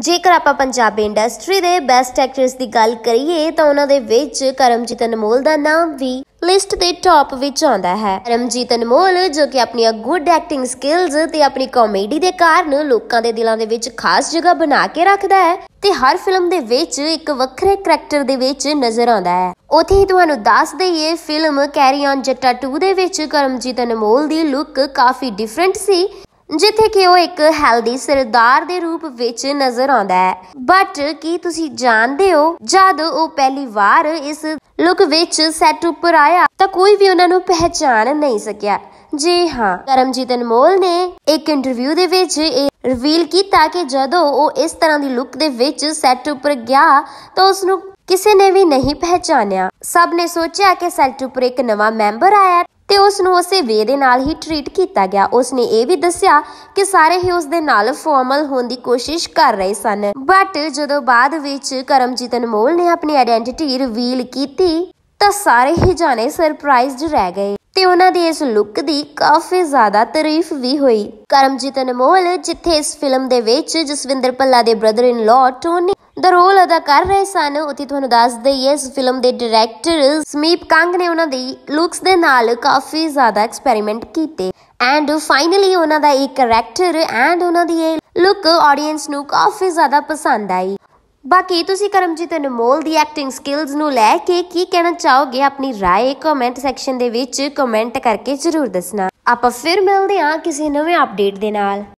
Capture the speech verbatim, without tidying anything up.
जेकर आपां पंजाबी इंडस्ट्री दे बेस्ट एक्ट्रेस की गल करिए तो उन्हां दे विच करमजीत अनमोल का नाम भी लिस्ट के टॉप विच आउंदा है। करमजीत अनमोल जो कि अपनी गुड एक्टिंग स्किल्स ते अपनी कॉमेडी के कारण लोकां दे दिलां दे विच खास जगह बना के रखदा है ते हर फिल्म दे विच एक वखरे करैक्टर दे विच नजर आउंदा है। उत्थे ही तुहानू दस दईए film Carry On Jatta two दे विच करमजीत अनमोल दी लुक काफी डिफरेंट सी, जिथे कि वो एक हेल्दी सरदार दे रूप विच नजर आउंदा है। बट की तुसी जानदे हो जद वो पहली बार इस लुक विच सैट उपर आया तो कोई भी उन्हां नू पहचान नहीं सकिया। जी हाँ, करमजीत अनमोल ने एक इंटरव्यू दे विच रिवील किया कि जदों वो इस तरह की लुक दे विच सैट उपर गया तो उसनू किसी ने भी नहीं पहचानिया। सब ने सोचा कि सैट उपर एक नवा मैंबर आया ते उसनू उसे वे दे नाल ही ट्रीट किया गया। उसने ये भी दस्या कि सारे ही उस दे नाल फॉर्मल होने की कोशिश कर रहे सन। बट जदों बाद विच करमजीत अनमोल ने अपनी आइडेंटिटी रिवील की तो सारे ही जाने सरप्राइज्ड रह गए ते उन्हां दी इस लुक दी काफी ज्यादा तारीफ भी हुई। करमजीत अनमोल जिथे इस फिल्म दे विच जसविंदर भल्ला दे ब्रदर इन लॉ टोनी दा रोल अदा कर रहे सन, उत्थे तुहानू दस दईए इस फिल्म दे डायरैक्टर समीप कंग ने उन्हां दी लुक्स दे नाल काफी ज्यादा एक्सपेरिमेंट कीते एंड फाइनली उन्हां दा एक करैक्टर एंड उन्हां दी ये लुक ऑडियंस नू काफी ज्यादा पसंद आई। बाकी तुसी करमजीत अनमोल दी एक्टिंग स्किल्स नू लैके की कहना चाहोगे, अपनी राय कमेंट सैक्शन दे विच कमेंट करके जरूर दसना। आपां फिर मिलदे हां किसी नवे अपडेट दे नाल।